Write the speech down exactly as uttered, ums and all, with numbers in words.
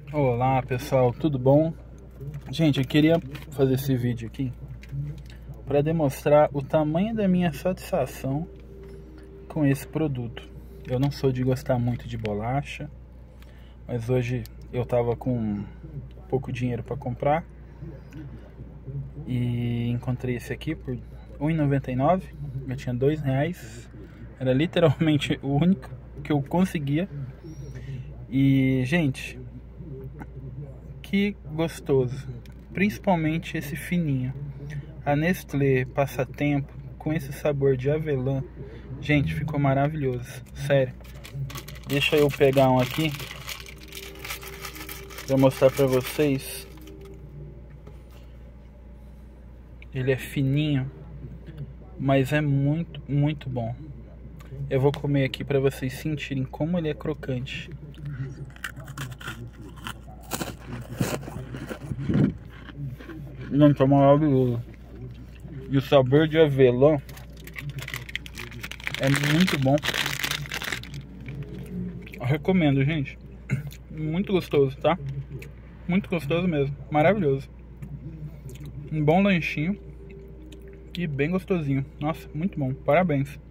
Olá pessoal, tudo bom? Gente, eu queria fazer esse vídeo aqui para demonstrar o tamanho da minha satisfação com esse produto. Eu não sou de gostar muito de bolacha, mas hoje eu tava com pouco dinheiro para comprar e encontrei esse aqui por um real e noventa e nove centavos. Eu tinha dois reais, era literalmente o único que eu conseguia. E gente, que gostoso, principalmente esse fininho. A Nestlé Passatempo com esse sabor de avelã, gente, ficou maravilhoso, sério. Deixa eu pegar um aqui para mostrar para vocês. Ele é fininho, mas é muito, muito bom. Eu vou comer aqui para vocês sentirem como ele é crocante. Não, tá maravilhoso. E o sabor de avelã é muito bom. Eu recomendo, gente. Muito gostoso, tá? Muito gostoso mesmo. Maravilhoso. Um bom lanchinho. E bem gostosinho. Nossa, muito bom. Parabéns.